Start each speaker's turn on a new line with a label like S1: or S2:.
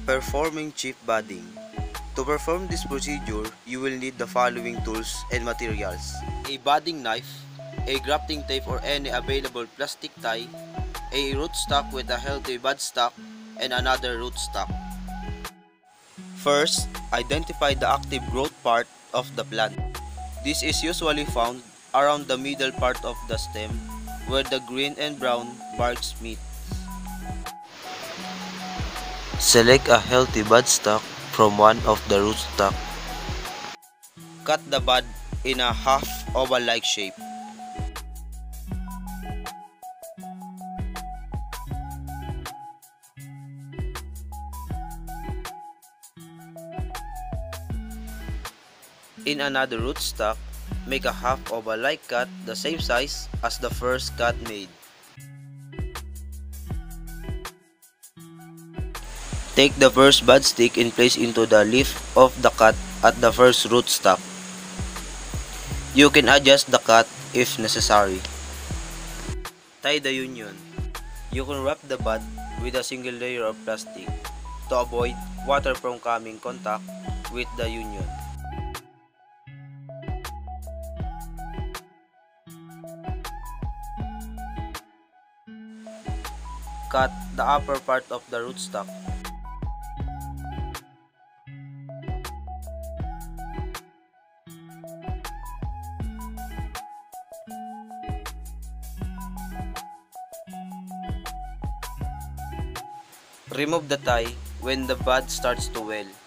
S1: Performing chip budding. To perform this procedure, you will need the following tools and materials: a budding knife, a grafting tape or any available plastic tie, a rootstock with a healthy budstock, and another rootstock. First, identify the active growth part of the plant. This is usually found around the middle part of the stem where the green and brown barks meet. Select a healthy budstock from one of the rootstock. Cut the bud in a half oval-like shape. In another rootstock, make a half oval-like cut the same size as the first cut made. Take the first bud stick and place into the leaf of the cut at the first rootstock. You can adjust the cut if necessary. Tie the union. You can wrap the bud with a single layer of plastic to avoid water from coming contact with the union. Cut the upper part of the rootstock. Remove the tie when the bud starts to well.